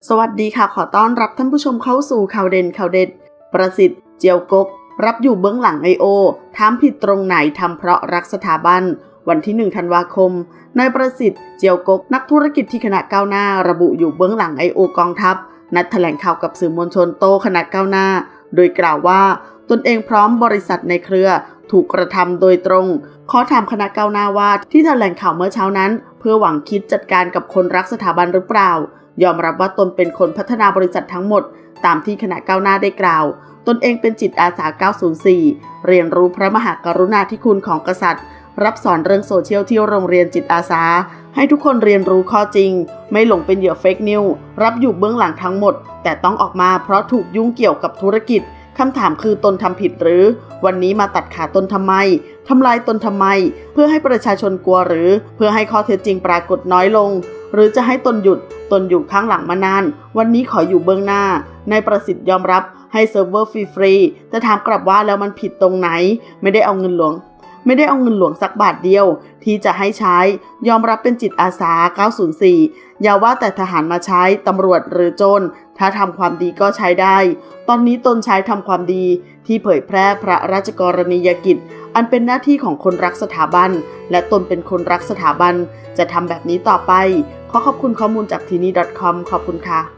สวัสดีค่ะขอต้อนรับท่านผู้ชมเข้าสู่ข่าวเด่นข่าวเด็ดประสิทธิ์เจียวกกรับอยู่เบื้องหลัง I.O. ถามผิดตรงไหนทำเพราะรักสถาบันวันที่1 ธันวาคมนายประสิทธิ์เจียวกกนักธุรกิจที่คณะก้าวหน้าระบุอยู่เบื้องหลัง I.O. กองทัพนัดแถลงข่าวกับสื่อมวลชนโต้คณะก้าวหน้าโดยกล่าวว่าตนเองพร้อมบริษัทในเครือถูกกระทำโดยตรงขอถามคณะก้าวหน้าว่าที่แถลงข่าวเมื่อเช้านั้นเพื่อหวังคิดจัดการกับคนรักสถาบันหรือเปล่ายอมรับว่าตนเป็นคนพัฒนาบริษัททั้งหมดตามที่คณะก้าวหน้าได้กล่าวตนเองเป็นจิตอาสา 904 เรียนรู้พระมหากรุณาธิคุณของกษัตริย์รับสอนเรื่องโซเชียลที่โรงเรียนจิตอาสาให้ทุกคนเรียนรู้ข้อจริงไม่หลงเป็นเหยื่อเฟกนิวส์รับอยู่เบื้องหลังทั้งหมดแต่ต้องออกมาเพราะถูกยุ่งเกี่ยวกับธุรกิจคำถามคือตนทำผิดหรือวันนี้มาตัดขาตนทำไมทำลายตนทำไมเพื่อให้ประชาชนกลัวหรือเพื่อให้ข้อเท็จจริงปรากฏน้อยลงหรือจะให้ตนหยุดตนอยู่ข้างหลังมานานวันนี้ขออยู่เบื้องหน้านายประสิทธิ์ยอมรับให้เซิร์ฟเวอร์ฟรีๆแต่ถามกลับว่าแล้วมันผิดตรงไหนไม่ได้เอาเงินหลวงสักบาทเดียวที่จะให้ใช้ยอมรับเป็นจิตอาสา 904 อย่าว่าแต่ทหารมาใช้ตำรวจหรือโจรถ้าทำความดีก็ใช้ได้ตอนนี้ตนใช้ทำความดีที่เผยแพร่พระราชกรณียกิจอันเป็นหน้าที่ของคนรักสถาบันและตนเป็นคนรักสถาบันจะทำแบบนี้ต่อไปขอขอบคุณข้อมูลจากที่นี่ .com ขอบคุณค่ะ